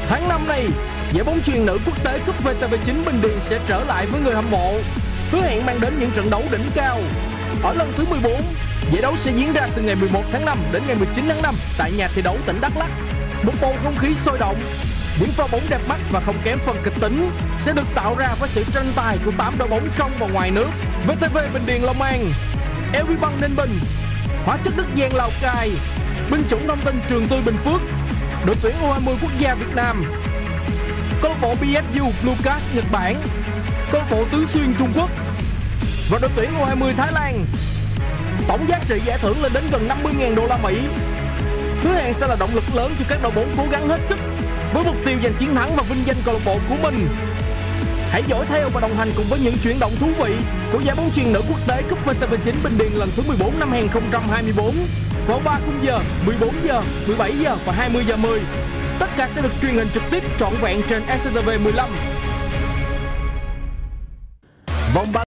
Tháng 5 này, giải bóng chuyền nữ quốc tế cúp VTV9 Bình Điền sẽ trở lại với người hâm mộ, hứa hẹn mang đến những trận đấu đỉnh cao. Ở lần thứ 14, giải đấu sẽ diễn ra từ ngày 11 tháng 5 đến ngày 19 tháng 5 tại nhà thi đấu tỉnh Đắk Lắk. Một bầu không khí sôi động, những pha bóng đẹp mắt và không kém phần kịch tính sẽ được tạo ra với sự tranh tài của 8 đội bóng trong và ngoài nước. VTV Bình Điền Long An, LV Băng Ninh Bình, Hóa chất Đức Giang Lào Cai, Binh chủng Thông tin Trường Tươi Bình Phước, đội tuyển U20 quốc gia Việt Nam, câu lạc bộ BFU Lucas Nhật Bản, câu lạc bộ Tứ Xuyên Trung Quốc và đội tuyển U20 Thái Lan. Tổng giá trị giải thưởng lên đến gần 50.000 đô la Mỹ. Hứa hẹn sẽ là động lực lớn cho các đội bóng cố gắng hết sức với mục tiêu giành chiến thắng và vinh danh câu lạc bộ của mình. Hãy dõi theo và đồng hành cùng với những chuyển động thú vị của giải bóng chuyền nữ quốc tế cúp VTV9 Bình Điền lần thứ 14 năm 2024 vào 3 khung giờ 14 giờ, 17 giờ và 20 giờ 10. Tất cả sẽ được truyền hình trực tiếp trọn vẹn trên SCTV 15. Vòng 3